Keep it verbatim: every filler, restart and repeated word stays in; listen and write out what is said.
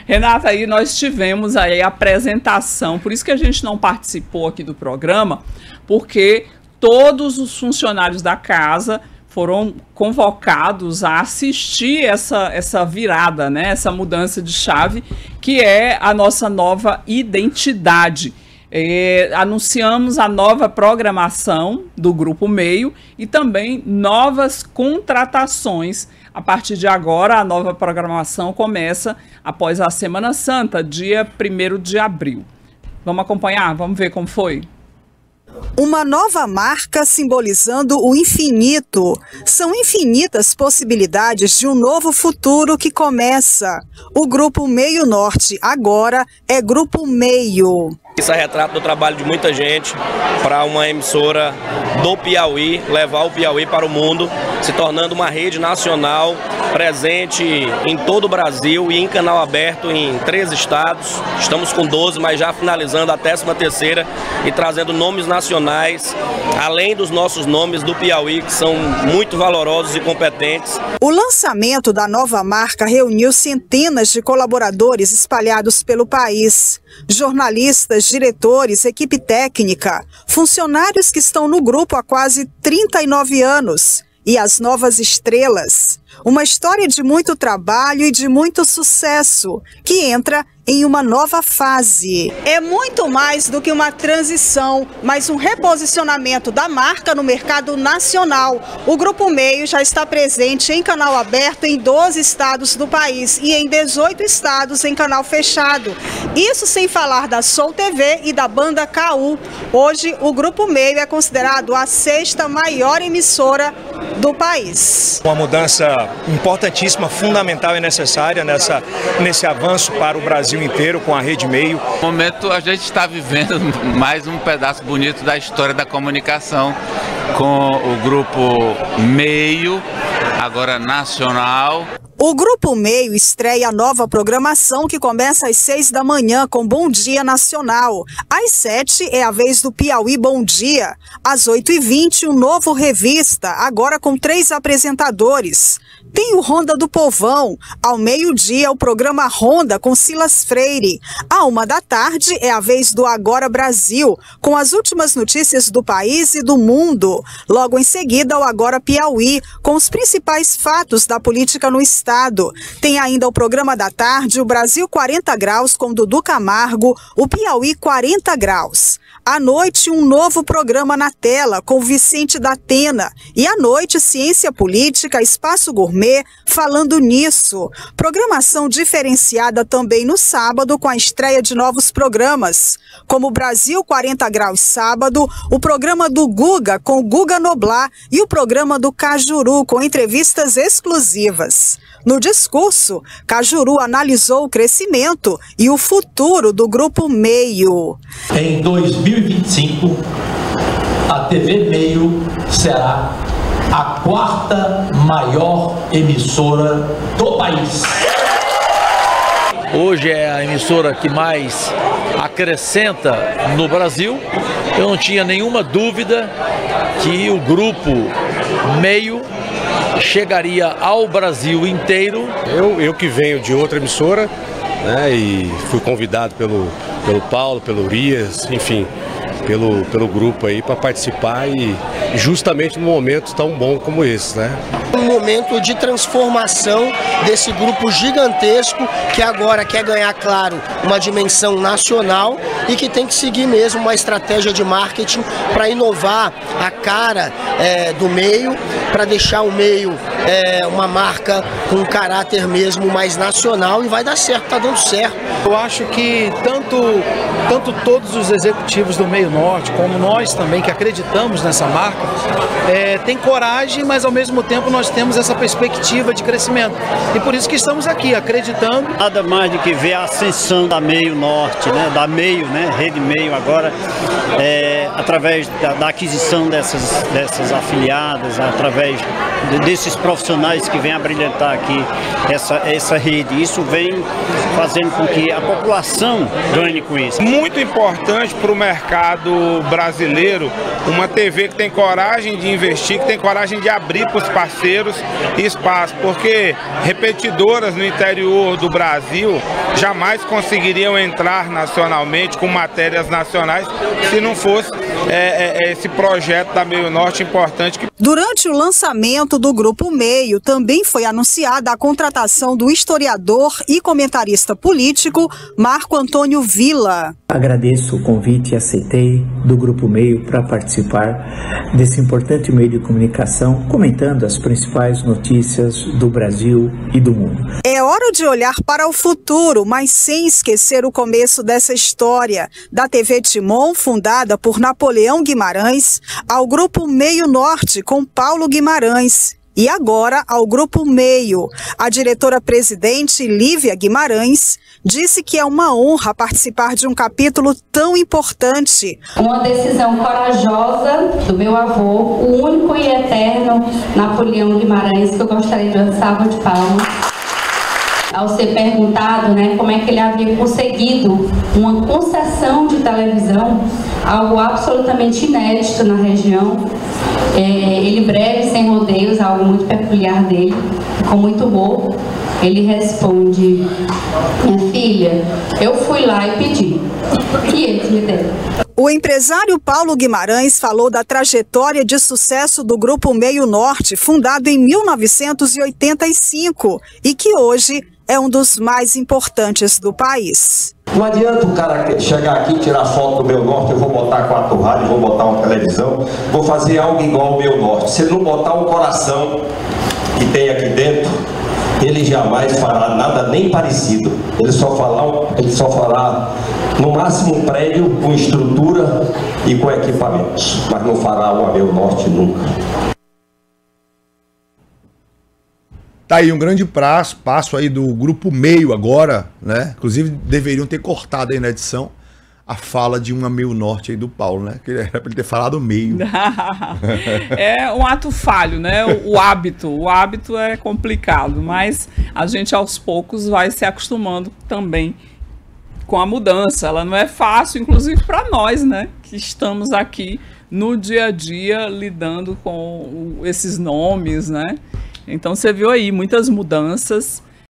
Renata, aí nós tivemos aí a apresentação, por isso que a gente não participou aqui do programa, porque todos os funcionários da casa foram convocados a assistir essa, essa virada, né? Essa mudança de chave, que é a nossa nova identidade. É, anunciamos a nova programação do Grupo Meio e também novas contratações. A partir de agora, a nova programação começa após a Semana Santa, dia primeiro de abril. Vamos acompanhar? Vamos ver como foi? Uma nova marca simbolizando o infinito. São infinitas possibilidades de um novo futuro que começa. O Grupo Meio Norte agora é Grupo Meio. Isso é retrato do trabalho de muita gente para uma emissora do Piauí, levar o Piauí para o mundo, se tornando uma rede nacional presente em todo o Brasil e em canal aberto em três estados. Estamos com doze, mas já finalizando a décima terceira e trazendo nomes nacionais, além dos nossos nomes do Piauí, que são muito valorosos e competentes. O lançamento da nova marca reuniu centenas de colaboradores espalhados pelo país. Jornalistas, diretores, equipe técnica, funcionários que estão no grupo há quase trinta e nove anos e as novas estrelas. Uma história de muito trabalho e de muito sucesso, que entra em uma nova fase. É muito mais do que uma transição, mas um reposicionamento da marca no mercado nacional. O Grupo Meio já está presente em canal aberto em doze estados do país e em dezoito estados em canal fechado. Isso sem falar da Soul T V e da banda K U. Hoje, o Grupo Meio é considerado a sexta maior emissora do país. Uma mudança importantíssima, fundamental e necessária nessa, nesse avanço para o Brasil inteiro com a Rede Meio. No momento a gente está vivendo mais um pedaço bonito da história da comunicação com o Grupo Meio, agora nacional. O Grupo Meio estreia a nova programação que começa às seis da manhã com Bom Dia Nacional. Às sete é a vez do Piauí Bom Dia. Às oito e vinte, um novo Revista, agora com três apresentadores. Tem o Ronda do Povão. Ao meio-dia, o programa Ronda com Silas Freire. À uma da tarde é a vez do Agora Brasil, com as últimas notícias do país e do mundo. Logo em seguida, o Agora Piauí, com os principais fatos da política no estado. Tem ainda o programa da tarde, o Brasil quarenta graus, com Dudu Camargo, o Piauí quarenta graus. À noite, um novo programa na tela, com Vicente da Atena. E à noite, Ciência Política, Espaço Gourmet, falando nisso. Programação diferenciada também no sábado, com a estreia de novos programas, como Brasil quarenta graus sábado, o programa do Guga, com Guga Noblar, e o programa do Cajuru, com entrevistas exclusivas. No discurso, Cajuru analisou o crescimento e o futuro do Grupo Meio. Em dois mil e vinte e cinco, a T V Meio será a quarta maior emissora do país. Hoje é a emissora que mais acrescenta no Brasil. Eu não tinha nenhuma dúvida que o Grupo Meio chegaria ao Brasil inteiro. Eu, eu que venho de outra emissora, né, e fui convidado pelo, pelo Paulo, pelo Urias, enfim, pelo, pelo grupo aí para participar e justamente num momento tão bom como esse, né? Um momento de transformação desse grupo gigantesco que agora quer ganhar, claro, uma dimensão nacional e que tem que seguir mesmo uma estratégia de marketing para inovar a cara é, do meio, para deixar o meio é, uma marca com um caráter mesmo mais nacional, e vai dar certo, tá dando certo. Eu acho que tanto, tanto todos os executivos do Meio Norte, como nós também que acreditamos nessa marca, é, tem coragem, mas ao mesmo tempo nós temos essa perspectiva de crescimento. E por isso que estamos aqui, acreditando. Nada mais do que ver a ascensão da Meio Norte, né, da Meio, né, Rede Meio agora, é, através da, da aquisição dessas, dessas afiliadas, através desses projetos profissionais que vêm a brilhantar aqui essa, essa rede. Isso vem fazendo com que a população ganhe com isso. Muito importante para o mercado brasileiro uma T V que tem coragem de investir, que tem coragem de abrir para os parceiros espaço, porque repetidoras no interior do Brasil jamais conseguiriam entrar nacionalmente com matérias nacionais se não fosse é, é, esse projeto da Meio Norte importante. Que... Durante o lançamento do Grupo Meio, também foi anunciada a contratação do historiador e comentarista político Marco Antônio Villa. Agradeço o convite e aceitei do Grupo Meio para participar desse importante meio de comunicação, comentando as principais notícias do Brasil e do mundo. É hora de olhar para o futuro, mas sem esquecer o começo dessa história, da T V Timon, fundada por Napoleão Guimarães, ao Grupo Meio Norte, com Paulo Guimarães. E agora ao Grupo Meio. A diretora-presidente Lívia Guimarães disse que é uma honra participar de um capítulo tão importante. Uma decisão corajosa do meu avô, o único e eterno Napoleão Guimarães, que eu gostaria de dar salva de palmas. Ao ser perguntado, né, como é que ele havia conseguido uma concessão de televisão, algo absolutamente inédito na região, é, ele breve, sem rodeios, algo muito peculiar dele, com muito humor, ele responde: minha filha, eu fui lá e pedi, e eles me deram. O empresário Paulo Guimarães falou da trajetória de sucesso do Grupo Meio Norte, fundado em mil novecentos e oitenta e cinco, e que hoje é um dos mais importantes do país. Não adianta o cara chegar aqui e tirar foto do Meio Norte, eu vou botar quatro rádios, vou botar uma televisão, vou fazer algo igual ao Meio Norte. Se ele não botar um coração que tem aqui dentro, ele jamais fará nada nem parecido. Ele só fará, ele só fará no máximo um prédio com estrutura e com equipamentos, mas não fará uma Meio Norte nunca. Tá aí um grande prazo, passo aí do Grupo Meio agora, né? Inclusive deveriam ter cortado aí na edição a fala de uma Meio Norte aí do Paulo, né? Que era para ele ter falado meio. É um ato falho, né? O, o hábito, o hábito é complicado, mas a gente aos poucos vai se acostumando também com a mudança. Ela não é fácil, inclusive para nós, né? Que estamos aqui no dia a dia lidando com esses nomes, né? Então você viu aí muitas mudanças